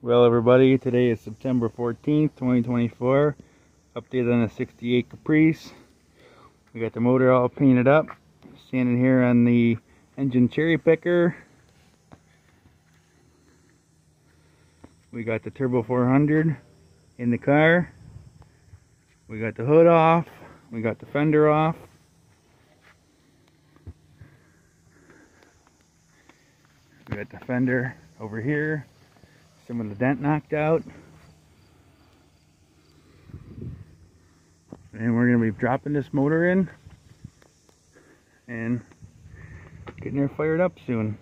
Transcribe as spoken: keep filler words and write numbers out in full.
Well, everybody, today is September fourteenth, twenty twenty-four. Update on the sixty-eight Caprice. We got the motor all painted up. Standing here on the engine cherry picker. We got the Turbo four hundred in the car. We got the hood off. We got the fender off. We got the fender over here. Some of the dent knocked out. And we're going to be dropping this motor in and getting her fired up soon.